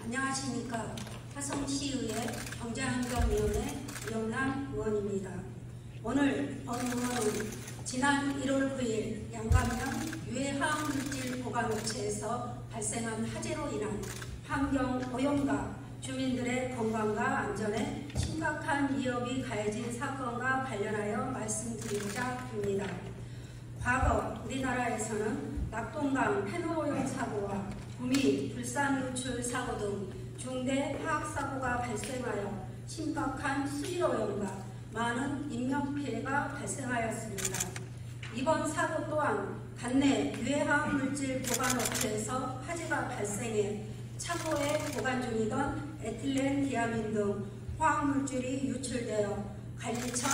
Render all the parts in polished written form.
안녕하십니까. 화성시의회 경제환경위원회 이영란 의원입니다. 오늘 본 의원은 지난 1월 9일 양감면 유해화학물질 보관업체에서 발생한 화재로 인한 환경오염과 주민들의 건강과 안전에 심각한 위협이 가해진 사건과 관련하여 말씀드리고자 합니다. 과거 우리나라에서는 낙동강 페놀오염 사고와 구미 불산 누출 사고 등 중대 화학사고가 발생하여 심각한 수질오염과 많은 인명피해가 발생하였습니다. 이번 사고 또한 관내 유해화학물질 보관업체에서 화재가 발생해 차고에 보관 중이던 에틸렌 디아민 등 화학물질이 유출되어 관리천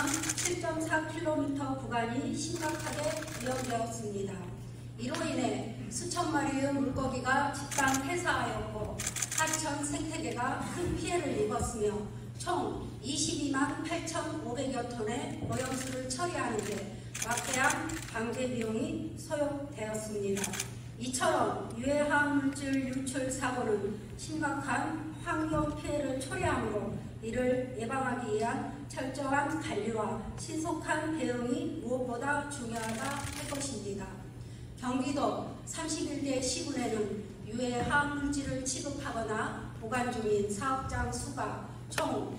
7.4km 구간이 심각하게 위험되었습니다. 이로 인해 수천 마리의 물고기가 집단 폐사하였고 하천 생태계가 큰 피해를 입었으며 총 22만 8,500여 톤의 오염수를 처리하는 데 막대한 방제 비용이 소요되었습니다. 이처럼 유해화학물질 유출 사고는 심각한 환경 피해를 초래하므로 이를 예방하기 위한 철저한 관리와 신속한 대응이 무엇보다 중요하다 할 것입니다. 경기도 31개 시군에는 유해화학물질을 취급하거나 보관 중인 사업장 수가 총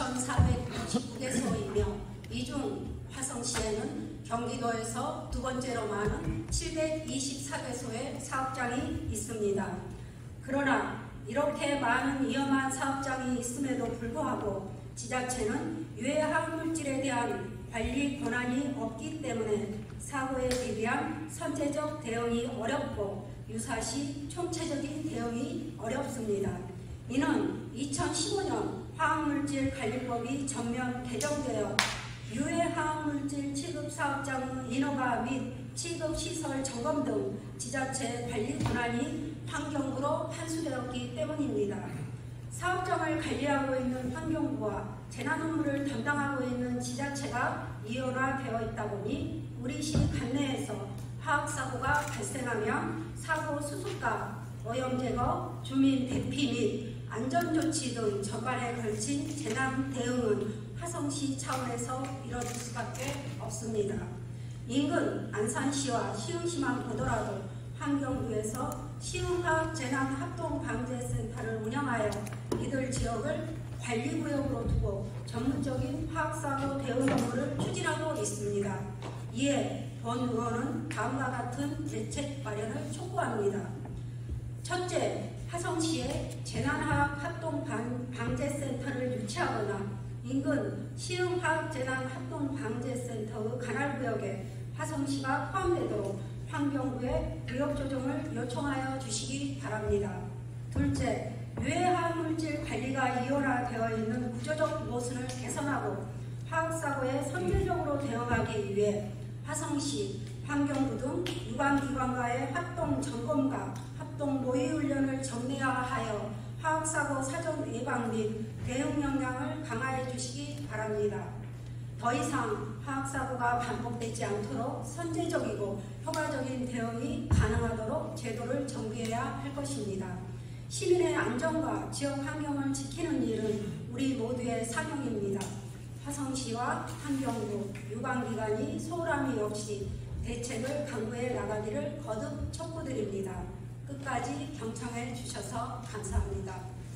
5,469개소이며 이 중 화성시에는 경기도에서 두 번째로 많은 724개소의 사업장이 있습니다. 그러나 이렇게 많은 위험한 사업장이 있음에도 불구하고 지자체는 유해화학물질에 대한 관리 권한이 없기 때문에 사고에 대비한 선제적 대응이 어렵고 유사시 총체적인 대응이 어렵습니다. 이는 2015년 화학물질관리법이 전면 개정되어 유해화학물질 취급사업장 인허가 및 취급시설 점검 등 지자체 관리 권한이 환경부로 환수되었기 때문입니다. 사업장을 관리하고 있는 환경부와 재난업무를 담당하고 있는 지자체가 이원화되어 있다 보니 우리 시 관내에서 화학사고가 발생하면 사고 수습과 오염 제거, 주민 대피 및 안전조치 등 전반에 걸친 재난 대응은 화성시 차원에서 이뤄질 수밖에 없습니다. 인근 안산시와 시흥시만 보더라도 환경부에서 시흥화학재난합동방재센터를 운영하여 이들 지역을 관리구역으로 두고 전문적인 화학사고 대응 업무를 추진하고 있습니다. 이에 본 의원은 다음과 같은 대책 마련을 촉구합니다. 첫째, 화성시에 재난화학합동방재센터를 유치하거나 인근 시흥화학재난합동방재센터의 관할구역에 화성시가 포함되도록 환경부에 구역 조정을 요청하여 주시기 바랍니다. 둘째, 유해화학물질 관리가 이원화되어 있는 구조적 모순을 개선하고 화학사고에 선제적으로 대응하기 위해 화성시, 환경부 등 유관기관과의 합동 점검과 합동 모의훈련을 정례화하여 화학사고 사전 예방 및 대응 역량을 강화해 주시기 바랍니다. 더 이상 화학사고가 반복되지 않도록 선제적이고 효과적인 대응이 가능하도록 제도를 정비해야 할 것입니다. 시민의 안전과 지역 환경을 지키는 일은 우리 모두의 사명입니다. 화성시와 환경부, 유관기관이 소홀함이 없이 대책을 강구해 나가기를 거듭 촉구드립니다. 끝까지 경청해 주셔서 감사합니다.